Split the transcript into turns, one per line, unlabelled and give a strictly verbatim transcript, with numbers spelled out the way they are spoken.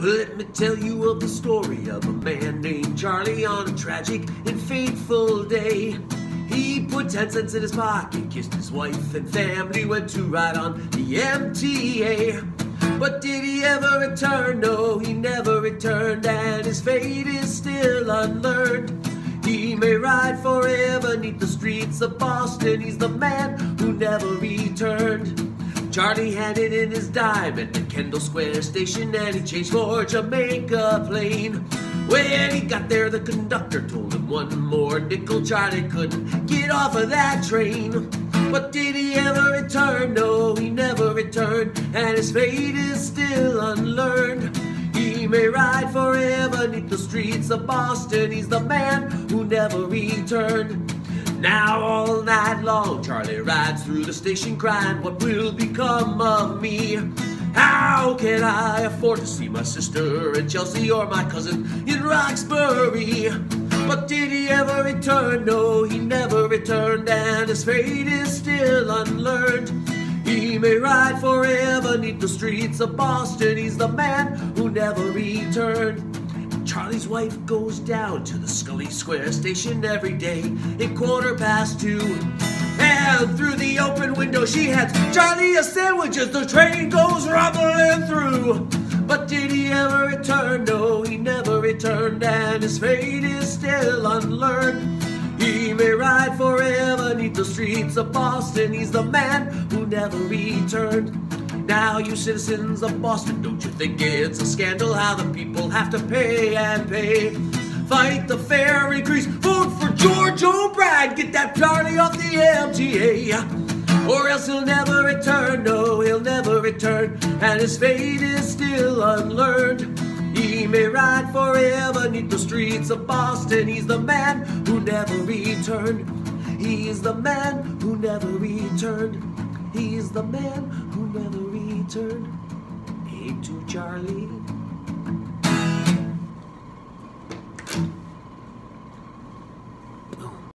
Well, let me tell you of the story of a man named Charlie on a tragic and fateful day. He put ten cents in his pocket, kissed his wife and family, went to ride on the M T A. But did he ever return? No, he never returned, and his fate is still unlearned. He may ride forever neath the streets of Boston. He's the man who never returned. Charlie handed in his dime at the Kendall Square station, and he changed for Jamaica plane. When he got there, the conductor told him one more nickel. Charlie couldn't get off of that train. But did he ever return? No, he never returned, and his fate is still unlearned. He may ride forever neath the streets of Boston. He's the man who never returned. Now all night long, Charlie rides through the station crying, what will become of me? How can I afford to see my sister in Chelsea or my cousin in Roxbury? But did he ever return? No, he never returned, and his fate is still unlearned. He may ride forever neath the streets of Boston. He's the man who never returned. Charlie's wife goes down to the Scully Square station every day at quarter past two. And through the open window she hands Charlie a sandwich as the train goes rumbling through. But did he ever return? No, he never returned, and his fate is still unlearned. He may ride forever neath the streets of Boston. He's the man who never returned. Now, you citizens of Boston, don't you think it's a scandal how the people have to pay and pay? Fight the fare increase, vote for George O'Brien, get that Charlie off the M T A. Or else he'll never return, no, he'll never return, and his fate is still unlearned. He may ride forever neath the streets of Boston. He's the man who never returned. He's the man who never returned. He's the man who never returned. Hey to Charlie.